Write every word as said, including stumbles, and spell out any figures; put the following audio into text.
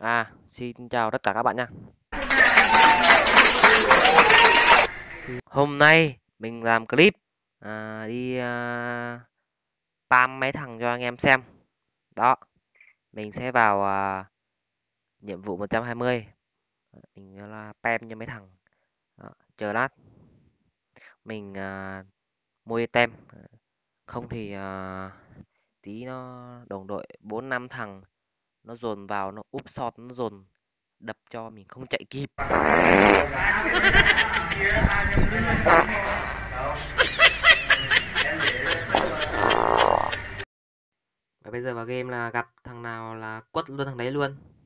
À, xin chào tất cả các bạn nha. Hôm nay mình làm clip à, đi à, spam mấy thằng cho anh em xem. Đó, mình sẽ vào à, nhiệm vụ một trăm hai mươi. Mình là spam cho mấy thằng. Đó, chờ lát mình à, mua item. Không thì à, tí nó đồng đội bốn năm thằng nó dồn vào, nó úp sọt, nó dồn đập cho mình không chạy kịp. Và bây giờ vào game là gặp thằng nào là quất luôn thằng đấy luôn.